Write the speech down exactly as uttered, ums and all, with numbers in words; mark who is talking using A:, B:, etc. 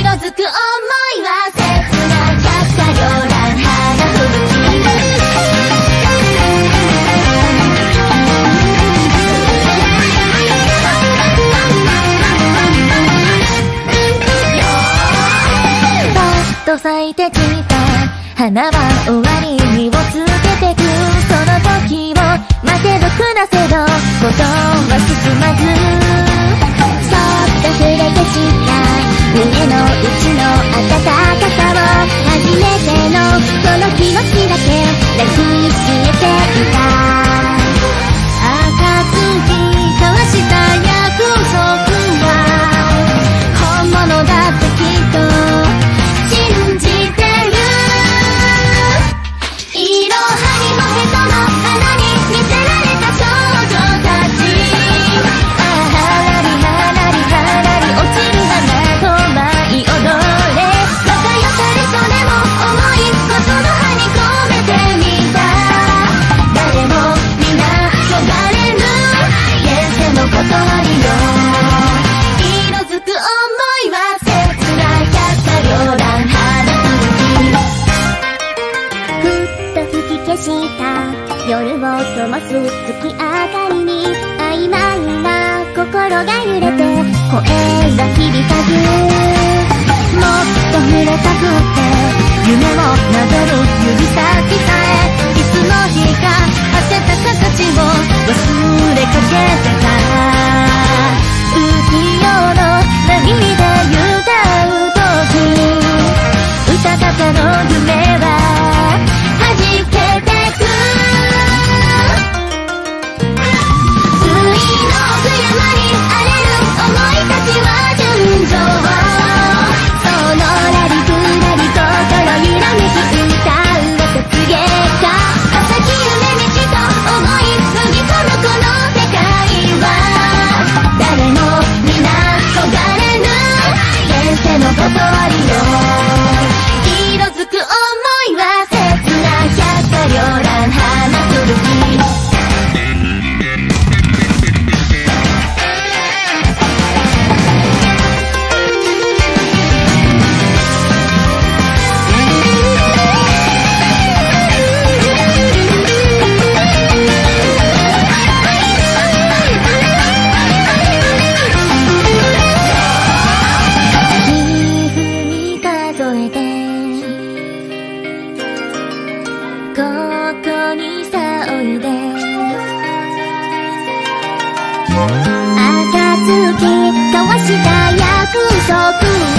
A: づく想いは切な百花繚乱花吹雪と咲いてきた花は終わりにをつけてくその時を待てど暮らせどことは進まずそっと触れてした胸の内の温かさを初めてのその気持ちだけ抱きしめていた暁交わした約束は本物だってきっと信じてるいろはにもへその花に魅せられた少女たちあはらりはらりはらり落ちる花と舞い踊れまたよされそれも思いはその葉に込めてみた誰も皆逃れぬ現世の断りよ色づく想いは切な百花繚乱消した夜を灯す月明かりに曖昧な心が揺れて声が響かずもっと触れたくて夢をなぞる指先さえいつの日か果てた形を忘れかけてた浮世の波で歌う時歌方の夢は弾けてく海の奥山に荒れる想いたちは純情そのらりくらり心揺らめき歌う雪月花浅き夢道と思い踏み込むこの世界は誰も皆焦がれぬ現世の断りよ色づく想いは切な百花繚乱花吹雪ここにさおいで暁交わした約束